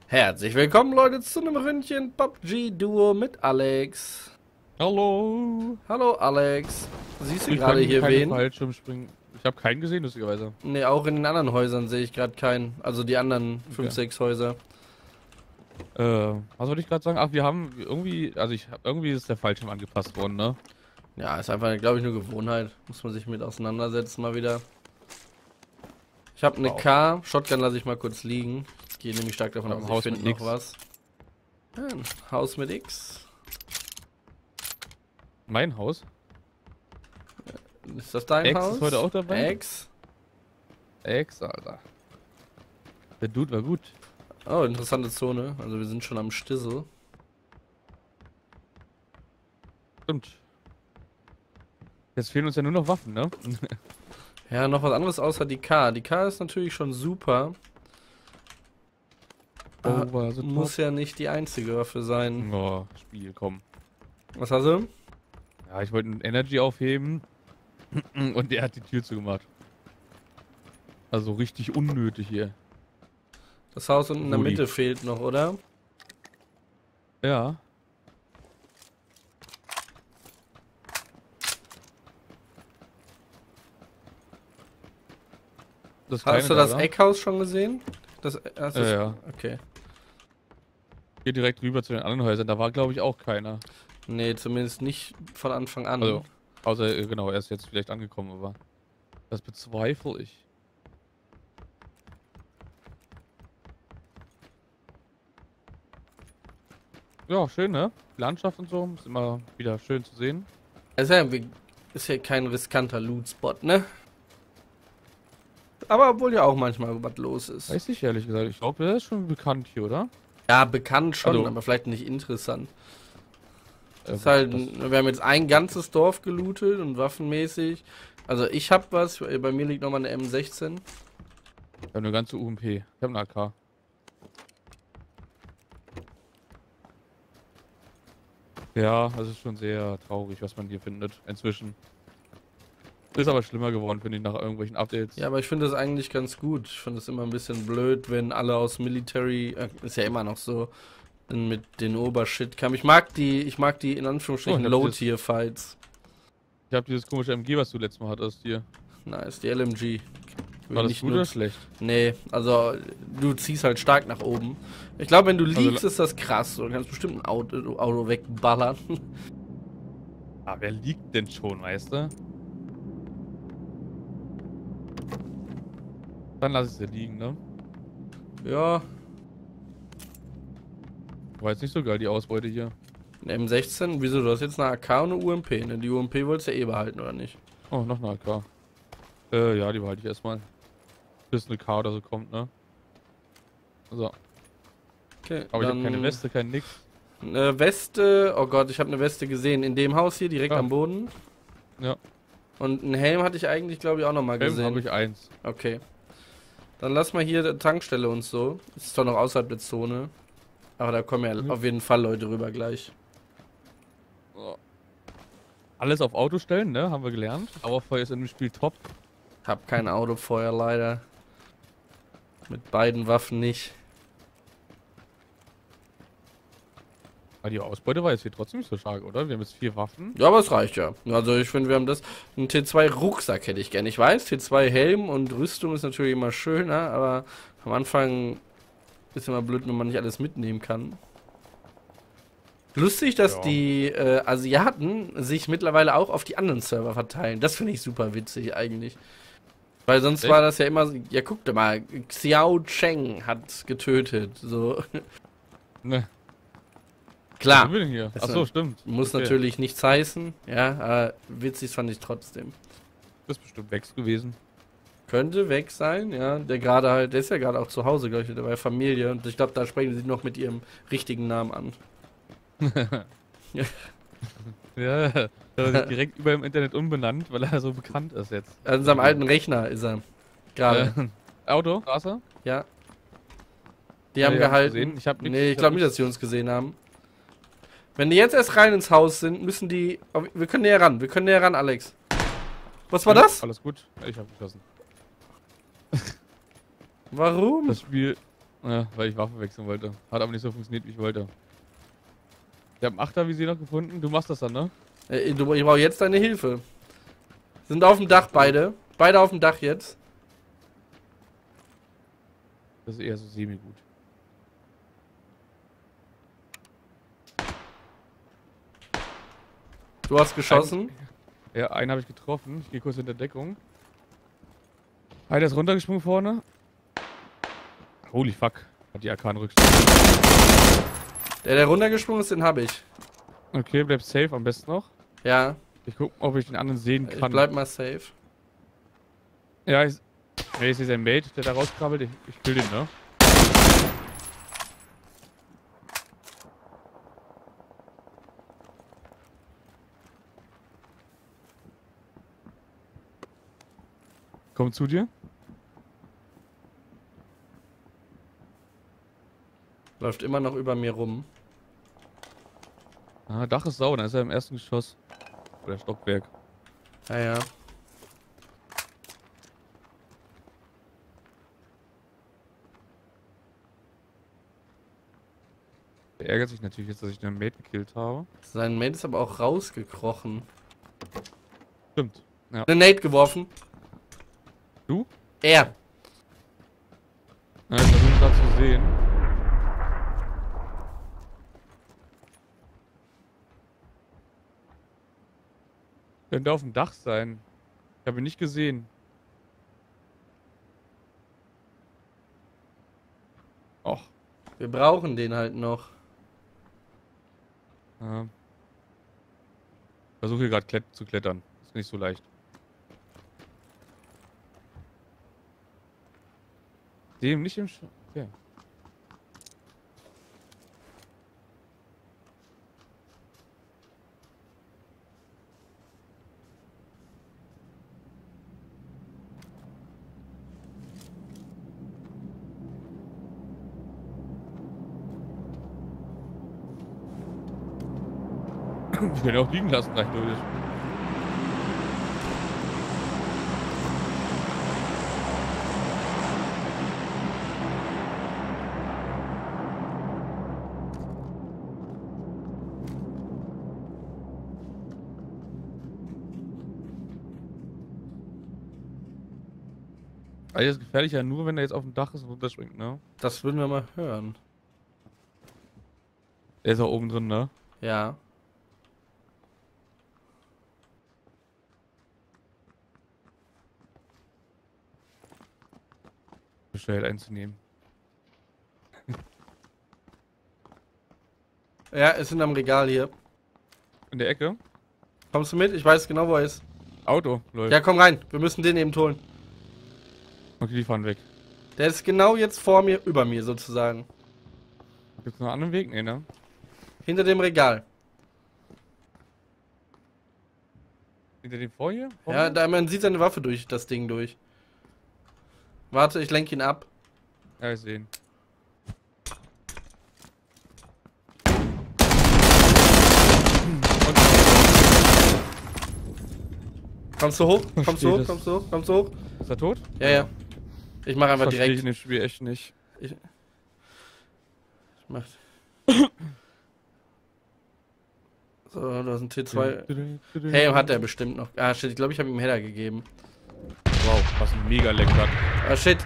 Herzlich willkommen, Leute, zu einem Ründchen PUBG-Duo mit Alex. Hallo. Hallo, Alex. Siehst du Wir gerade können hier keine wen? Fallschirmspringen. Ich habe keinen gesehen, lustigerweise. Ne, auch in den anderen Häusern sehe ich gerade keinen. Also die anderen 5, Okay. 6 Häuser. Was wollte ich gerade sagen? Ach, wir haben irgendwie, irgendwie ist der Fallschirm angepasst worden, ne? Ja, ist einfach, glaube ich, nur Gewohnheit. Muss man sich mit auseinandersetzen mal wieder. Ich habe eine Wow. K. Shotgun lasse ich mal kurz liegen. Ich gehe nämlich stark davon Auf aus, dem ich Haus finde mit noch X. was. Ja, ein Haus mit X. Mein Haus. Ist das dein X Haus? ist heute auch dabei. X. X, Alter. Der Dude war gut. Oh, interessante Zone. Also wir sind schon am Stissel. Stimmt. Jetzt fehlen uns ja nur noch Waffen, ne? Ja, noch was anderes außer die K. Die K ist natürlich schon super. Over the Muss ja nicht die einzige Waffe sein. top. Oh, Spiel, komm. Was hast du? Ja, ich wollte einen Energy aufheben. Und der hat die Tür zugemacht. Also richtig unnötig hier. Das Haus unten in der Rudi. Mitte fehlt noch, oder? Ja. Das Hast kleine du da, das oder? Eckhaus schon gesehen? Ja. Okay. Hier direkt rüber zu den anderen Häusern. Da war, glaube ich, auch keiner. Nee, zumindest nicht von Anfang an. Also, außer, genau, er ist jetzt vielleicht angekommen, aber das bezweifle ich. Ja, schön, ne? Die Landschaft und so. Ist immer wieder schön zu sehen. Ist ja kein riskanter Loot-Spot, ne? Aber obwohl ja auch manchmal was los ist. Weiß ich ehrlich gesagt. Ich glaube, der ist schon bekannt hier, oder? Ja, bekannt schon, Also, aber vielleicht nicht interessant. Ist gut, halt, wir haben jetzt ein ganzes Dorf gelootet und waffenmäßig. Also ich hab was, bei mir liegt nochmal eine M16. ich habe eine ganze UMP. Ich habe eine AK. Ja, das ist schon sehr traurig, was man hier findet. Inzwischen. Ist aber schlimmer geworden, finde ich, nach irgendwelchen Updates. Ja, aber ich finde das eigentlich ganz gut. Ich finde es immer ein bisschen blöd, wenn alle aus Military, ist ja immer noch so, mit den Obershit kamen. Ich mag die in Oh, Anführungsstrichen ich hab Low-Tier-Fights. dieses komische MG, was du letztes Mal hattest hier. Nice, die LMG. Will War ich das nicht gut oder nutzen. schlecht? Nee, also du ziehst halt stark nach oben. Ich glaube, wenn du Also, liegst, ist das krass. Du kannst bestimmt ein Auto wegballern. wer liegt denn schon, weißt du? Dann lass ich sie liegen, ne? Ja, War jetzt nicht so geil, die Ausbeute hier. eine M16. Wieso? Du hast jetzt eine AK und eine UMP, ne? Die UMP wolltest du ja eh behalten, oder nicht? Oh, noch eine AK. Ja, die behalte ich erstmal. Bis eine K oder so kommt, ne? So. Okay, Aber ich habe keine dann Weste, kein nix. eine Weste. Oh Gott, ich habe eine Weste gesehen. In dem Haus hier, direkt Ja. am Boden. Ja. Und einen Helm hatte ich eigentlich, glaube ich, auch noch mal Helm gesehen. habe ich eins. Okay. Dann lass mal hier die Tankstelle und so. Ist zwar noch außerhalb der Zone. Aber da kommen ja Mhm. auf jeden Fall Leute rüber gleich. So. Alles auf Auto stellen, ne? Haben wir gelernt. Dauerfeuer ist in dem Spiel top. Hab kein Autofeuer leider. Mit beiden Waffen nicht. Aber die Ausbeute war jetzt hier trotzdem nicht so stark, oder? Wir haben jetzt 4 Waffen. Ja, aber es reicht ja. Also ich finde, wir haben das. Ein T2 Rucksack hätte ich gerne. Ich weiß, T2 Helm und Rüstung ist natürlich immer schöner, aber am Anfang ist immer blöd, wenn man nicht alles mitnehmen kann. Lustig, dass Ja. die Asiaten sich mittlerweile auch auf die anderen Server verteilen. Das finde ich super witzig eigentlich. Weil sonst Echt? war das ja immer, ja guck dir mal, Xiao Cheng hat getötet. So. Ne. Klar, Was haben wir denn hier? ist Achso, ein- stimmt. muss Okay. natürlich nichts heißen, ja, aber witzig fand ich trotzdem. Das ist bestimmt Wex gewesen. Könnte weg sein, ja. Der ist ja gerade auch zu Hause, glaube ich, der bei Familie. Und ich glaube, da sprechen sie noch mit ihrem richtigen Namen an. Ja, er hat sich direkt über im Internet umbenannt, weil er so bekannt ist jetzt. An seinem alten Rechner ist er. Gerade. Auto, Straße? Ja. Die haben ich hab's gehalten. gesehen. Ich hab nix- Nee, ich ich glaube hab nicht, dass nichts- sie uns gesehen haben. Wenn die jetzt erst rein ins Haus sind, müssen die. Wir können näher ran. Wir können näher ran, Alex. Was war das? Alles gut. Ich hab geschossen. Warum? Das Spiel Ja, weil ich Waffe wechseln wollte. Hat aber nicht so funktioniert, wie ich wollte. Ich habe einen 8er-Visier noch gefunden. Du machst das dann, ne? Ich brauche jetzt deine Hilfe. Sind auf dem Dach beide. Beide auf dem Dach jetzt. Das ist eher so semi-gut. Du hast geschossen. Ja, einen habe ich getroffen. Ich gehe kurz in der Deckung. Einer ist runtergesprungen vorne. Holy fuck. Hat die AK einen Rückstand. Der runtergesprungen ist, den habe ich. Okay, bleib safe am besten noch. Ja. Ich guck, ob ich den anderen sehen kann. Ich bleib mal safe. Ja, ich sehe sein Mate, der da rauskrabbelt. Ich kill den, ne? Komm zu dir. Läuft immer noch über mir rum. Ah, Dach ist sauer, dann ist er im ersten Geschoss. Oder Stockwerk. Ja, ja. Der ärgert sich natürlich jetzt, dass ich den Mate gekillt habe. Sein Mate ist aber auch rausgekrochen. Stimmt. Ja. Eine Nate geworfen. Du? Er. Ja, ich versuche gerade zu sehen. Könnte auf dem Dach sein. Ich habe ihn nicht gesehen. Och. Wir brauchen den halt noch. Ja. Versuche hier gerade zu klettern. Ist nicht so leicht. Dem nicht im okay. Ich kann ihn auch liegen lassen, rein theoretisch. Also das ist gefährlich ja nur, wenn er jetzt auf dem Dach ist und runterspringt, ne? Das würden wir mal hören. Er ist auch oben drin, ne? Ja. Bestellt einzunehmen. Ja, ist in einem Regal hier. In der Ecke? Kommst du mit? Ich weiß genau, wo er ist. Auto läuft. Ja, komm rein. Wir müssen den eben holen. Okay, die fahren weg. Der ist genau jetzt vor mir, über mir sozusagen. Gibt's noch einen anderen Weg? Nee, ne? Hinter dem Regal. Hinter dem vor hier? Vor Ja, mir? da man sieht seine Waffe durch das Ding durch. Warte, ich lenke ihn ab. Ja, ich sehe ihn. Kommst du hoch? Kommst Versteh du hoch? das. Kommst du hoch? Kommst du hoch? Ist er tot? Ja, ja. Ich mache einfach Verstehe ich direkt. in dem Spiel echt nicht. Ich mach. So, da ist ein T2. Hey, hat er bestimmt noch. Ah, shit, ich glaube, ich habe ihm einen Header gegeben. Wow, was ein mega Leck hat. Ah, shit.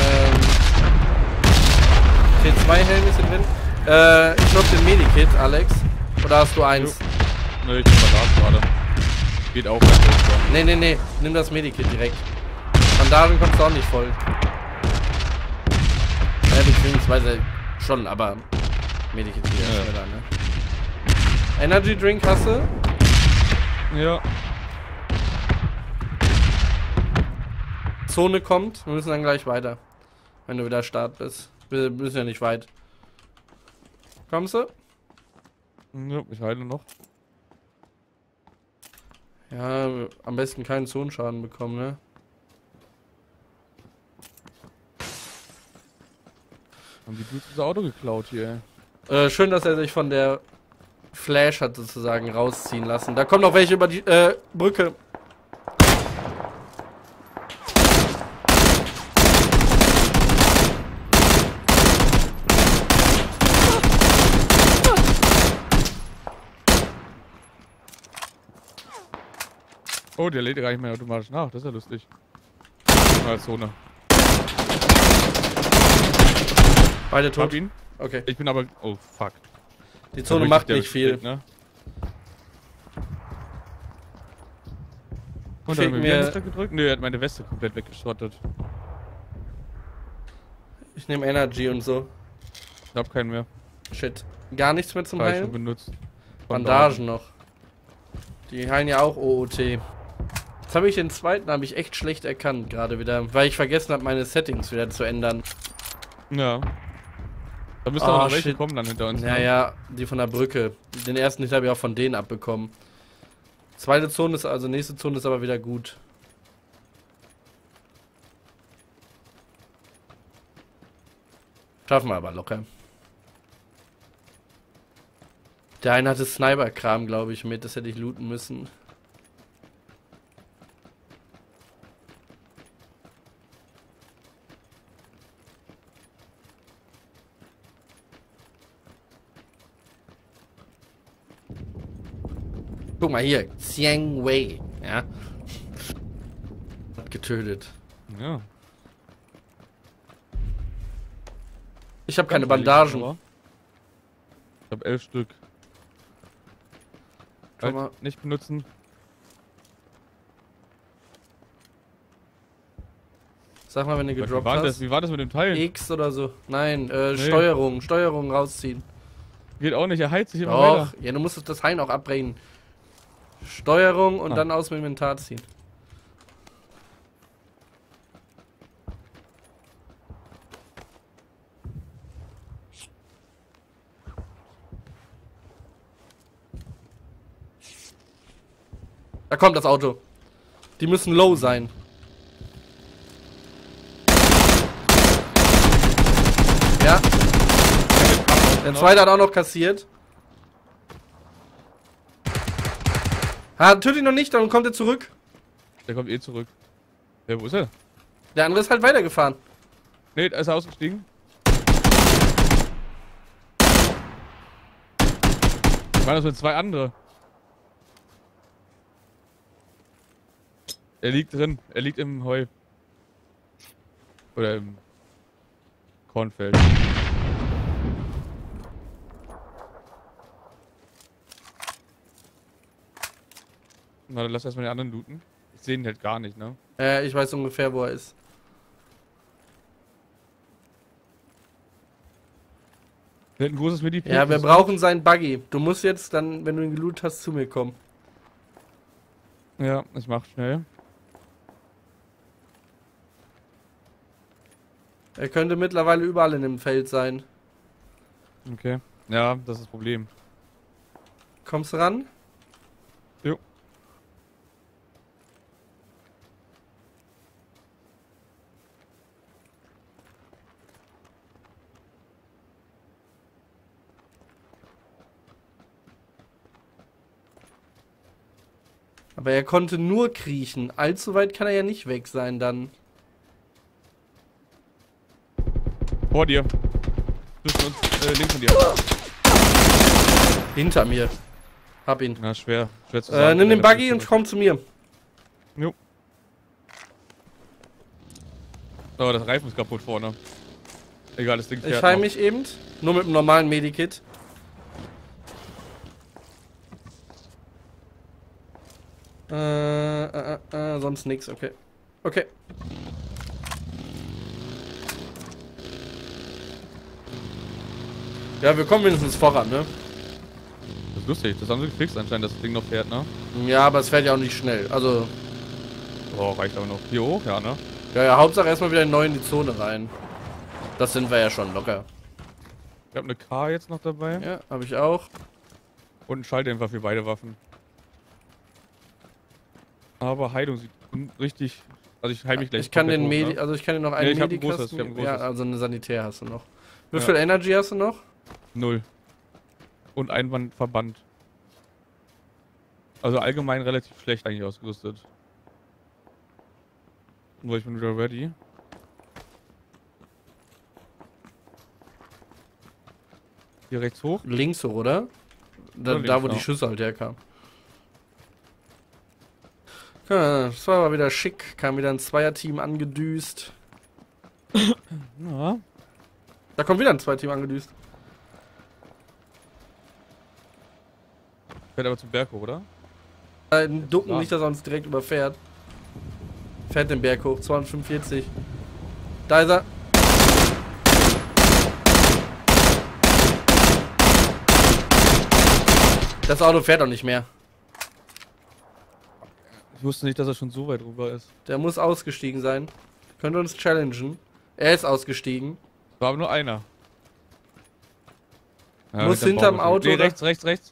T2-Helm ist hier drin. Ich glaube den Medikit, Alex. Oder hast du eins? Ne, ich bin da gerade. Geht auch ganz hoch. Nee, nee, nee. Nimm das Medikit direkt. Von darin kommst du auch nicht voll. Ja, beziehungsweise schon, aber Medikit geht ja schneller, ne? Energy Drink hast du? Ja. Zone kommt. Wir müssen dann gleich weiter. Wenn du wieder Start bist. Wir müssen ja nicht weit. Kommst du? Ja, ich heile noch. Ja, am besten keinen Zonenschaden bekommen, ne? Haben die Dudes unser Auto geklaut hier, Schön, dass er sich von der Flash hat sozusagen rausziehen lassen. Da kommen noch welche über die Brücke. Oh, der lädt gar nicht mehr automatisch nach. Das ist ja lustig. Neue Zone. Beide Hab tot. ihn. Okay. Ich bin aber... Oh, fuck. Die Zone macht nicht viel. Ne? Und Schick dann haben wir mir- wieder Muster gedrückt? Nö, er hat meine Weste komplett weggeschrottet. Ich nehme Energy und so. Ich hab keinen mehr. Shit. Gar nichts mehr zum Hab ich schon Heilen? benutzt. Bandagen noch. Die heilen ja auch OOT. Jetzt habe ich den zweiten, habe ich echt schlecht erkannt gerade wieder, weil ich vergessen habe, meine Settings wieder zu ändern. Ja. Da müsste auch noch welche kommen dann hinter uns. Ja, ne? ja, die von der Brücke. Den ersten Hit habe ich auch von denen abbekommen. Zweite Zone ist, also nächste Zone ist aber wieder gut. Schaffen wir aber locker. Der eine hatte Sniper-Kram, glaube ich, mit. Das hätte ich looten müssen. Guck mal hier. Xiang Wei. Ja. Hat getötet. Ja. Ich habe keine Ganz ehrlich, Bandagen. aber Ich hab 11 Stück. Schau mal. Halt nicht benutzen. Sag mal, wenn du gedroppt hast. Wie war das mit dem Teil? X oder so. Nein, Nee. Steuerung rausziehen. Geht auch nicht, er heizt sich immer Doch, weiter. ja, du musst das Heilen auch abbrechen. Steuerung und Ah. dann aus dem Inventar ziehen. Da kommt das Auto. Die müssen low sein. Ja. Der zweite hat auch noch kassiert. Tötet ihn noch nicht, dann kommt er zurück. Der kommt eh zurück. Ja, wo ist er? Der andere ist halt weitergefahren. Ne, da ist er ausgestiegen. Waren das mit 2 andere? Er liegt drin. Er liegt im Heu. Oder im Kornfeld. Na, dann lass erstmal den anderen looten. Ich sehe ihn halt gar nicht, ne? Ich weiß ungefähr, wo er ist. Der hat ein großes Midi. Ja, wir brauchen seinen Buggy. Du musst jetzt dann, wenn du ihn gelootet hast, zu mir kommen. Ja, ich mach schnell. Er könnte mittlerweile überall in dem Feld sein. Okay. Ja, das ist das Problem. Kommst du ran? Jo. Aber er konnte nur kriechen. Allzu weit kann er ja nicht weg sein dann. Vor dir. Zwischen uns, links von dir. Hinter mir. Hab ihn. Na, schwer. Schwer zu sagen. Nimm den Buggy und komm zu mir. Jo. Oh, das Reifen ist kaputt vorne. Egal, das Ding fährt Ich heil noch. mich eben. Nur mit einem normalen Medikit. Sonst nix, okay. Okay. Ja, wir kommen mindestens voran, ne? Das ist lustig. Das haben sie gefixt anscheinend, dass das Ding noch fährt, ne? Ja, aber es fährt ja auch nicht schnell. Also, Oh, reicht aber noch. Hier hoch, ja, ne? ja, Hauptsache erstmal wieder neu in die Zone rein. Das sind wir ja schon locker. Ich habe eine K jetzt noch dabei. Ja, habe ich auch. Und einen Schalldämpfer für beide Waffen. Aber Heilung sieht richtig... Also ich heil mich gleich. Ich kann komplett den hoch, Medi, ne? also ich kann dir noch Nee, einen ich hab ein Medikasten. großes, ich hab ein Ja, großes. also eine Sanitär hast du noch. Wie Ja. viel Energy hast du noch? 0. Und Einwandverband. Also allgemein relativ schlecht eigentlich ausgerüstet. So, ich bin wieder ready. Hier rechts hoch. Links hoch, oder? Da, Oder links, da wo ja. die Schüsse halt herkamen. Ja, das war aber wieder schick. Kam wieder ein Zweierteam angedüst. Ja. Da kommt wieder ein Zweierteam angedüst. Fährt aber zum Berg hoch, oder? Ducken nicht, dass er uns direkt überfährt. Fährt den Berg hoch, 245. Da ist er. Das Auto fährt auch nicht mehr. Ich wusste nicht, dass er schon so weit rüber ist. Der muss ausgestiegen sein. Könnte uns challengen. Er ist ausgestiegen. War aber nur einer. Ja, Muss hinterm Auto. Nee, rechts.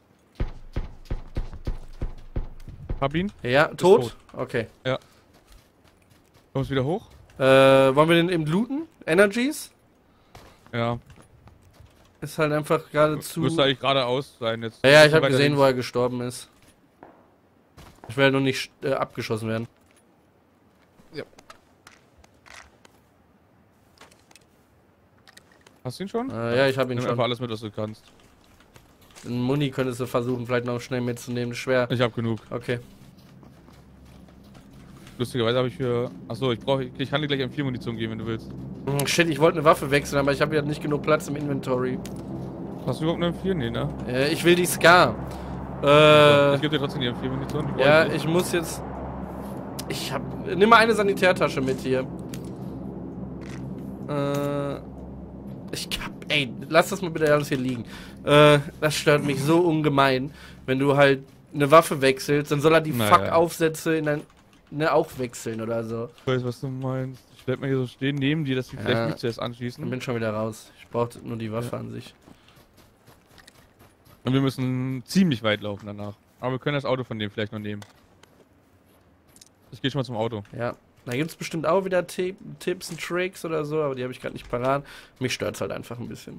Hab ihn. Ja, tot? Okay. Kommst wieder hoch? Wollen wir den eben looten? Energies? Ja. Ist halt einfach geradezu. Müsste eigentlich geradeaus sein jetzt. Ja, ich habe gesehen, wo er gestorben ist. Ich will nur nicht abgeschossen werden. Ja. Hast du ihn schon? Ja, ich habe ihn Nimm schon. einfach alles mit, was du kannst. Den Muni könntest du versuchen, vielleicht noch schnell mitzunehmen. Schwer. Ich habe genug. Okay. Lustigerweise habe ich für... Achso, ich kann dir gleich M4-Munition geben, wenn du willst. Shit, ich wollte eine Waffe wechseln, aber ich habe ja nicht genug Platz im Inventory. Hast du überhaupt eine M4? Nee, ne? Ich will die Scar. Ich gebe dir trotzdem die M4-Munition. Ja, ich muss jetzt... Nimm mal eine Sanitärtasche mit hier. Ey, lass das mal bitte alles hier liegen. Das stört mich so ungemein. Wenn du halt eine Waffe wechselst, dann soll er die Fuck-Aufsätze in ein... auch wechseln oder so. Ich weiß, was du meinst. Ich werde mal hier so stehen neben dir, dass die vielleicht mich zuerst anschießen. Ich bin schon wieder raus. Ich brauchte nur die Waffe an sich. Und wir müssen ziemlich weit laufen danach. Aber wir können das Auto von dem vielleicht noch nehmen. Ich gehe schon mal zum Auto. Ja. Da gibt es bestimmt auch wieder Tipps und Tricks oder so, aber die habe ich gerade nicht parat. Mich stört es halt einfach ein bisschen.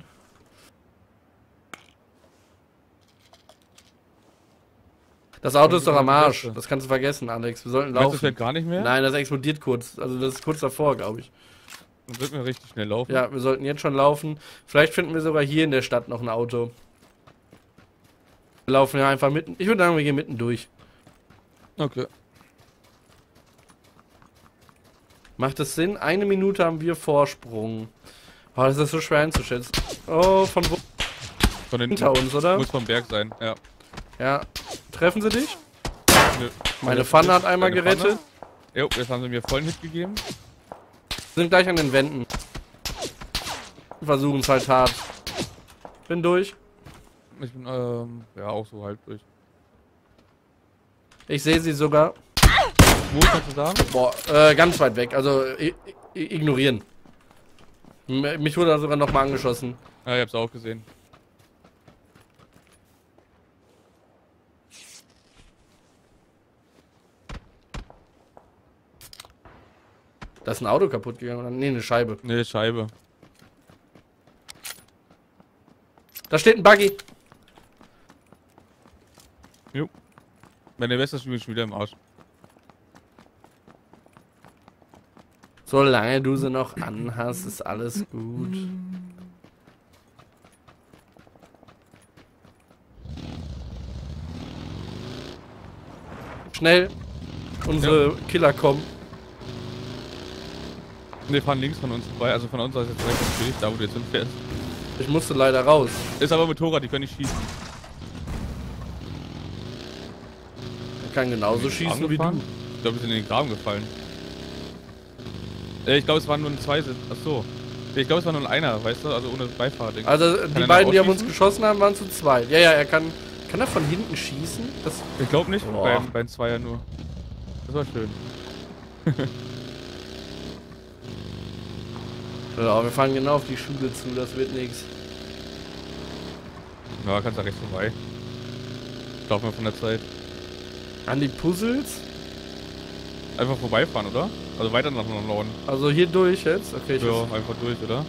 Das Auto ist doch am Arsch. Das kannst du vergessen, Alex. Wir sollten laufen. Das fährt gar nicht mehr? Nein, das explodiert kurz. Also das ist kurz davor, glaube ich. Dann sollten wir richtig schnell laufen. Ja, wir sollten jetzt schon laufen. Vielleicht finden wir sogar hier in der Stadt noch ein Auto. Wir laufen ja einfach mitten. Ich würde sagen, wir gehen mitten durch. Okay. Macht das Sinn? 1 Minute haben wir Vorsprung. Oh, das ist so schwer einzuschätzen. Oh, von wo? Von hinten. Hinter uns, oder? Muss vom Berg sein, ja. Ja. Treffen sie dich? Nö. Meine Pfanne hat einmal gerettet. Jo, jetzt haben sie mir vollen Hit gegeben. Sind gleich an den Wänden. Wir versuchen es halt hart. Bin durch. Ich bin, ja, auch so halb durch. Ich sehe sie sogar. Wo kannst du sagen? Boah, ganz weit weg. Also, ignorieren. Mich wurde da sogar nochmal angeschossen. Ja, ich hab's auch gesehen. Da ist ein Auto kaputt gegangen. Nee, eine Scheibe. Ne, Scheibe. Da steht ein Buggy. Jo. Meine Weste ist schon wieder im Arsch. Solange du sie noch anhast, ist alles gut. Schnell. Unsere Killer kommen. Wir fahren links von uns vorbei, also von uns aus jetzt direkt ins Bild, da wo du jetzt hinfährst. Ich musste leider raus. Ist aber Motorrad, die können nicht schießen. Er kann genauso schießen wie du. Ich glaube, wir sind in den Graben gefallen. Ich glaube, es waren nur zwei. Achso. Ich glaube, es war nur einer, weißt du, also ohne Beifahrer. Also die beiden, die auf uns geschossen haben, waren zu zweit. Ja, er kann. Kann er von hinten schießen? Das ich glaube nicht, beim Zweier nur. Das war schön. Ja, wir fahren genau auf die Schule zu, das wird nichts. Ja, kannst da rechts vorbei. Laufen wir von der Zeit. An die Puzzles? Einfach vorbeifahren, oder? Also weiter nach Norden. Also hier durch jetzt? Okay, ja, einfach durch, oder?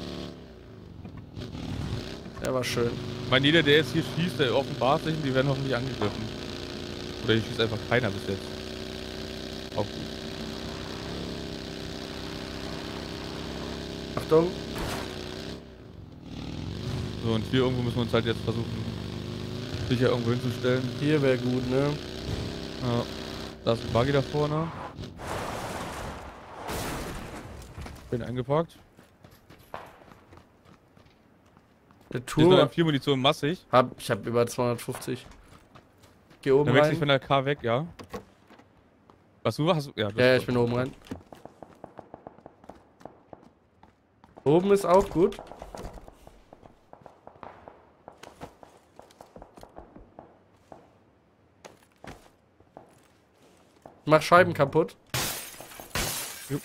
Ja, war schön. Ich meine, jeder, der jetzt hier schießt, der offenbart sich, die werden hoffentlich angegriffen. Oder hier schießt einfach keiner bis jetzt. Auch gut. Achtung. So, und hier irgendwo müssen wir uns halt jetzt versuchen, sicher irgendwo hinzustellen. Hier wäre gut, ne? Ja. Da ist ein Buggy da vorne. Bin eingepackt. Der Hier ist noch Tour. M4 Munition massig. Ich hab über 250. Geh oben Dann wechsel ich rein. von der K weg, ja. Was du hast? Ja, Ja, ich bin oben rein. Oben ist auch gut. Ich mach Scheiben kaputt. Jo.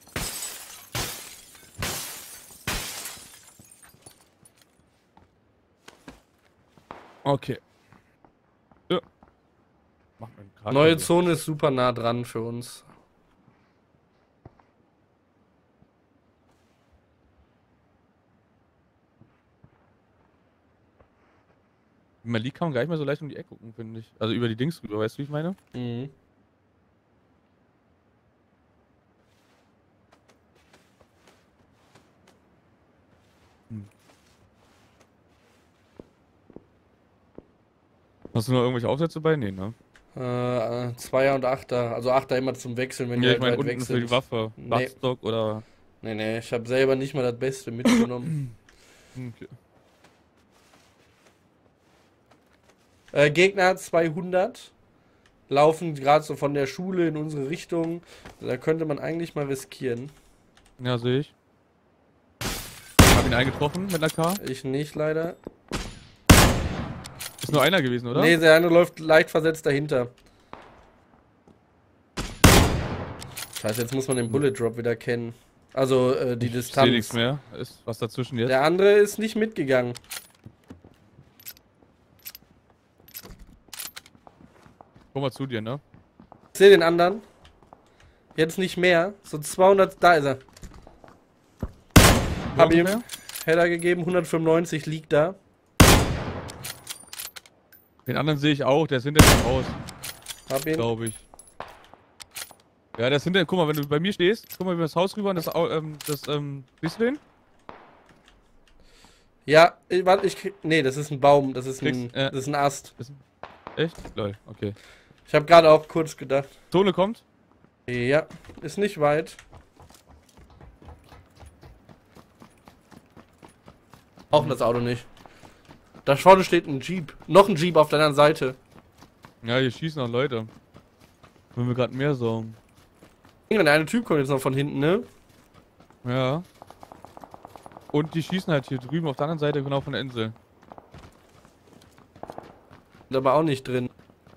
Okay. Ja. Mach mal einen Kran Neue hier. Zone ist super nah dran für uns. Wenn man liegt, kann man gar nicht mehr so leicht um die Ecke gucken, finde ich. Also über die Dings rüber, weißt du, wie ich meine? Mhm. Hast du noch irgendwelche Aufsätze bei? Nee, ne? Zweier und Achter. Also Achter immer zum Wechseln, wenn Ja, die ich halt meine weit unten weg für die sind. Waffe. Nee. Buttstock oder... Nee, ich habe selber nicht mal das Beste mitgenommen. Okay. Gegner 200. Laufen gerade so von der Schule in unsere Richtung. Da könnte man eigentlich mal riskieren. Ja, sehe ich. Hab ihn eingetroffen mit einer K. Ich nicht leider. Ist nur einer gewesen, oder? Nee, der andere läuft leicht versetzt dahinter. Scheiße, jetzt muss man den Bullet Drop wieder kennen. Also die Ich sehe Distanz. nichts mehr. Ist was dazwischen jetzt? Der andere ist nicht mitgegangen. Komm mal zu dir, ne? Ich sehe den anderen. Jetzt nicht mehr. So 200. Da ist er. Hab ihm Header gegeben. 195 liegt da. Den anderen sehe ich auch. Der ist hinter dem Haus, Hab ihn. glaube ich. Ja, der ist hinter. Guck mal, wenn du bei mir stehst, guck mal über das Haus rüber und siehst du den? Ja, warte, nee, das ist ein Baum. Das ist ein, Kriegst, das ist ein Ast. Echt? Lol, okay. Ich habe gerade auch kurz gedacht. Zone kommt. Ja, ist nicht weit. Auch das Auto nicht. Da vorne steht ein Jeep. Noch ein Jeep auf der anderen Seite. Ja, hier schießen noch Leute. Wenn wir gerade mehr sagen. Der eine Typ kommt jetzt noch von hinten, ne? Ja. Und die schießen halt hier drüben auf der anderen Seite, genau von der Insel. Ist aber auch nicht drin.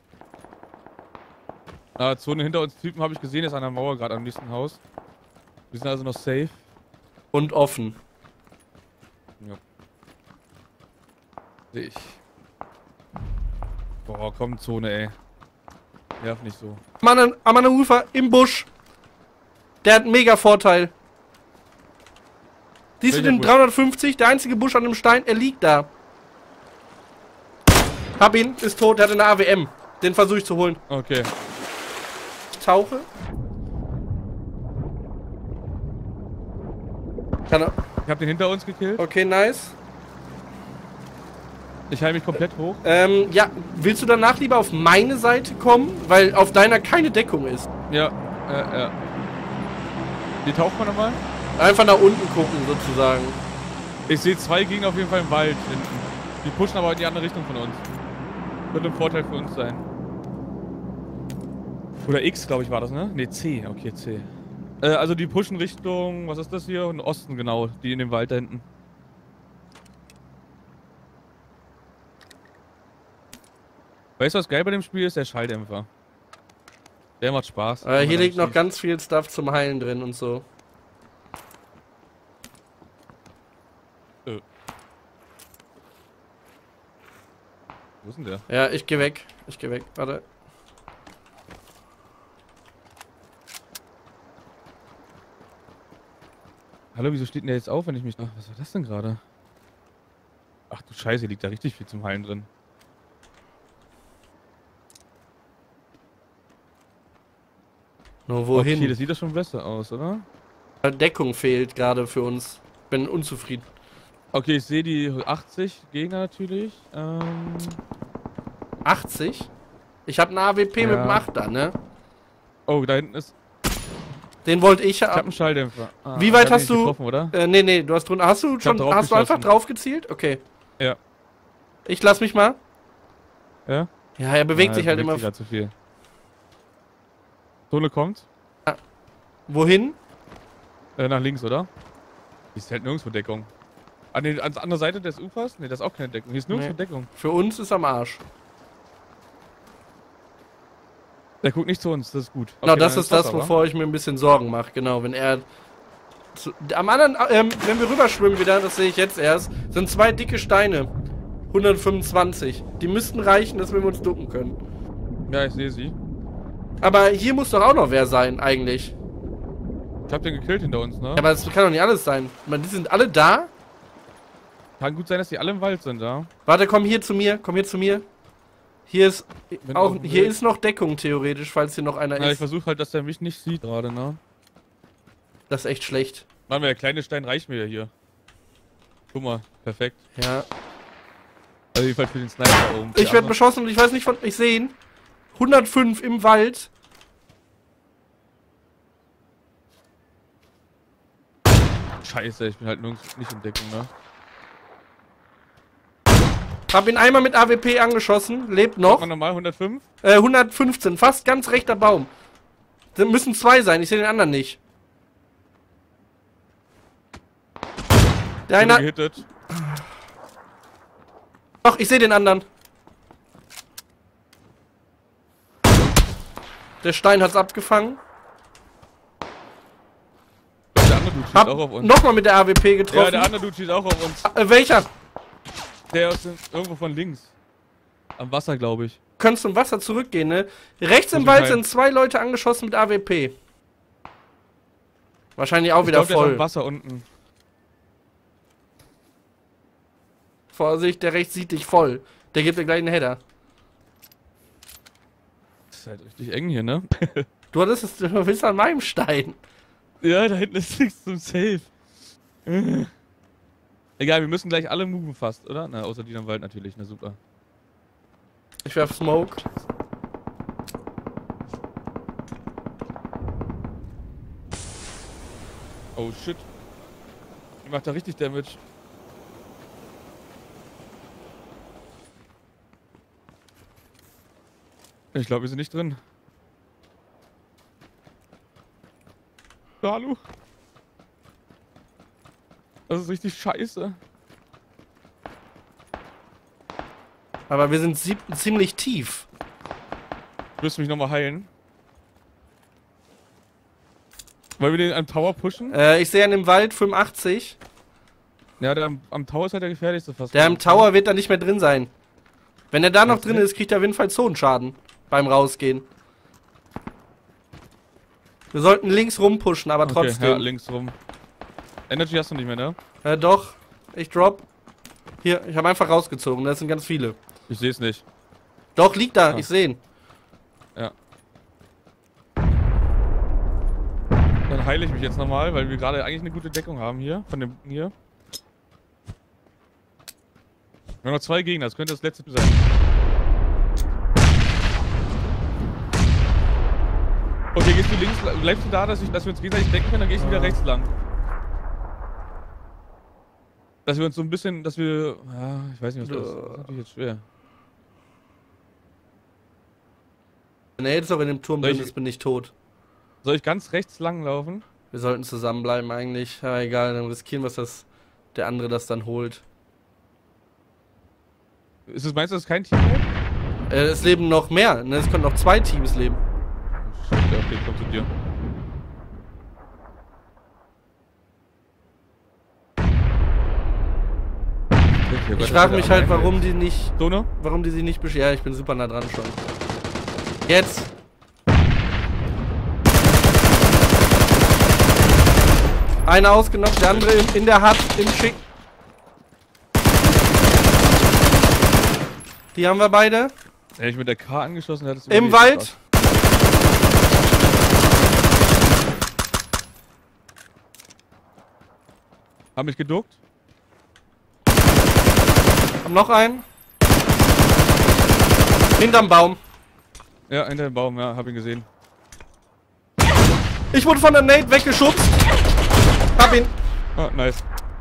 Ah, Zone hinter uns Typen habe ich gesehen, der ist an der Mauer gerade am nächsten Haus. Wir sind also noch safe. Und offen. Ja. Sehe ich. Boah, komm, Zone, ey. Nerv nicht so. Am anderen Ufer, im Busch. Der hat einen mega Vorteil. Siehst du Welcher den Busch? 350? Der einzige Busch an dem Stein, er liegt da. Hab ihn, ist tot, der hat eine AWM. Den versuche ich zu holen. Okay. Ich tauche. Kann er. Ich habe den hinter uns gekillt. Okay, nice. Ich heile mich komplett hoch. Ja, willst du danach lieber auf meine Seite kommen? Weil auf deiner keine Deckung ist. Ja, ja. Wie taucht man nochmal? Einfach nach unten gucken, sozusagen. Ich sehe zwei Gegner auf jeden Fall im Wald hinten. Die pushen aber in die andere Richtung von uns. Wird ein Vorteil für uns sein. Oder X, glaube ich, war das, ne? Ne, C. Okay, C. Also die pushen Richtung, was ist das hier? In Osten, genau. Die in dem Wald da hinten. Weißt du, was geil bei dem Spiel ist? Der Schalldämpfer. Der macht Spaß. Hier liegt noch ganz viel Stuff zum Heilen drin und so. Wo ist denn der? Ja, ich geh weg. Warte. Hallo, wieso steht denn der jetzt auf, wenn ich mich... Ach, was war das denn gerade? Ach du Scheiße, liegt da richtig viel zum Heilen drin. Nur wohin? Okay, das sieht doch schon besser aus, oder? Deckung fehlt gerade für uns. Bin unzufrieden. Okay, ich sehe die 80 Gegner natürlich. 80? Ich habe eine AWP mit dem Ja. 8er, ne? Oh, da hinten ist... Den wollte ich Ich hab einen Schalldämpfer. Ah, Wie weit ich hab hast ihn du... getroffen, oder? Nee, du hast drunter... Hast du einfach drauf gezielt? Okay. Ja. Ich lass mich mal. Ja? Ja, er bewegt sich halt immer... Sich zu viel. Drohne kommt. Wohin? Nach links, oder? Hier ist halt nirgendwo Deckung. An der anderen Seite des Ufers? Ne, das ist auch keine Deckung. Hier ist nirgendwo Deckung. Für uns ist am Arsch. Der guckt nicht zu uns, das ist gut. Okay, Genau, das ist das, wovor ich mir ein bisschen Sorgen mache. Genau, wenn er... Am anderen, wenn wir rüberschwimmen wieder, das sehe ich jetzt erst, sind 2 dicke Steine. 125. Die müssten reichen, dass wir uns ducken können. Ja, ich sehe sie. Aber hier muss doch auch noch wer sein, eigentlich. Ich hab den gekillt hinter uns, ne? Ja, aber das kann doch nicht alles sein. Die sind alle da? Kann gut sein, dass die alle im Wald sind, ja. Warte, komm hier zu mir. Hier ist Hier ist noch Deckung, theoretisch, falls hier noch einer Ich ist. versuche halt, dass der mich nicht sieht gerade, ne? Das ist echt schlecht. Mann, der kleine Stein reicht mir ja hier. Guck mal, perfekt. Ja. Also jedenfalls für den Sniper oben. Ich werde beschossen und ich weiß nicht ich sehe ihn. 105 im Wald. Scheiße, ich bin halt nicht in Deckung, ne? Hab ihn einmal mit AWP angeschossen, lebt noch. Normal 105? 115, fast ganz rechter Baum. Das müssen 2 sein, ich sehe den anderen nicht. Der eine... Gehittet. Doch, ich sehe den anderen. Der Stein hat's abgefangen. Der andere Dude schießt auch auf uns. Nochmal mit der AWP getroffen. Ja, der andere Dude schießt auch auf uns. Welcher? Der aus irgendwo von links. Am Wasser, glaube ich. Kannst zum Wasser zurückgehen, ne? Rechts im Wald sind 2 Leute angeschossen mit AWP. Wahrscheinlich auch wieder voll. Der ist am Wasser unten. Vorsicht, der rechts sieht dich voll. Der gibt dir gleich einen Header. Das ist halt richtig eng hier, ne? Du bist an meinem Stein. Ja, da hinten ist nichts zum Safe. Egal, wir müssen gleich alle moven fast, oder? Na, außer die am Wald natürlich, na super. Ich werf Smoke. Oh shit. Die macht da richtig Damage. Ich glaube, wir sind nicht drin. Hallo? Das ist richtig scheiße. Aber wir sind ziemlich tief. Du wirst mich nochmal heilen. Wollen wir den am Tower pushen? Ich sehe an dem Wald 85. Ja, der am Tower ist halt der gefährlichste fast. Der am Tower wird da nicht mehr drin sein. Wenn er da noch drin ist, kriegt er auf jeden Fall Zonenschaden beim Rausgehen. Wir sollten links rumpushen, aber trotzdem. Ja, links rum. Energy hast du nicht mehr, ne? Doch. Ich drop. Hier, ich habe einfach rausgezogen. Das sind ganz viele. Ich sehe es nicht. Doch, liegt da. Ich sehe ihn. Ja. Dann heile ich mich jetzt nochmal, weil wir gerade eigentlich eine gute Deckung haben hier. Von dem hier. Wir haben noch 2 Gegner. Das könnte das letzte sein. Okay, gehst du links, bleibst du da, dass wir uns gegenseitig decken können, dann gehst du wieder rechts lang. Dass wir uns so ein bisschen, dass wir... Ja, ich weiß nicht, was das ist. Das ist natürlich jetzt schwer. Wenn er jetzt auch in dem Turm drin ist, bin ich tot. Soll ich ganz rechts lang laufen? Wir sollten zusammenbleiben eigentlich. Ja, egal, dann riskieren wir es, dass der andere das dann holt. Meinst du, das ist kein Team? Es leben noch mehr. Ne? Es können noch 2 Teams leben. Ja, okay, komm zu dir. Ich frage mich halt, warum die nicht... Zone? Warum die sich nicht beschweren. Ja, ich bin super nah dran schon. Jetzt! Einer ausgenockt, der andere in der Hut, im Schick. Die haben wir beide. Ja, ich mit der K angeschossen, hat es im Wald. Hab mich geduckt. Hab noch einen. Hinterm Baum. Ja, hinter dem Baum, ja, hab ihn gesehen. Ich wurde von der Nate weggeschubst. Hab ihn. Ah, nice.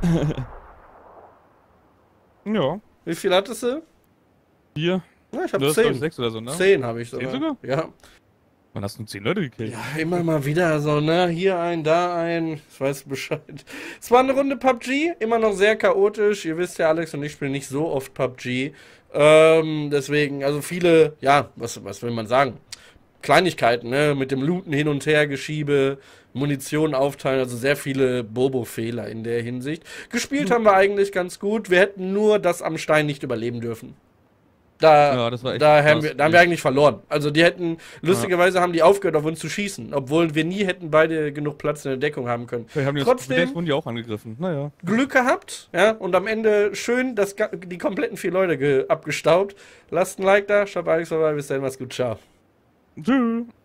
Ja. Wie viel hattest du? 4. Ja, ich hab Du hast, glaub ich, 10. 6 oder so, ne? 10 habe ich sogar. 10 sogar? Ja. Wann hast du 10 Leute gekillt? Ja, immer mal wieder so, ne? Hier ein, da ein. Ich weiß Bescheid. Es war eine Runde PUBG, immer noch sehr chaotisch. Ihr wisst ja, Alex und ich spielen nicht so oft PUBG. Deswegen, also viele, ja, was will man sagen? Kleinigkeiten, ne? Mit dem Looten hin und her, Geschiebe, Munition aufteilen, also sehr viele Bobo-Fehler in der Hinsicht. Gespielt haben wir eigentlich ganz gut. Wir hätten nur das am Stein nicht überleben dürfen. Ja, das war echt da krass. haben wir eigentlich verloren. Also die hätten, lustigerweise haben die aufgehört auf uns zu schießen, obwohl wir nie hätten beide genug Platz in der Deckung haben können. Wir haben Trotzdem wurden die auch angegriffen. Naja. Glück gehabt, ja, und am Ende schön die kompletten 4 Leute abgestaubt. Lasst ein Like da, schaut Alex vorbei, bis dann, macht's gut, ciao. Tschüss.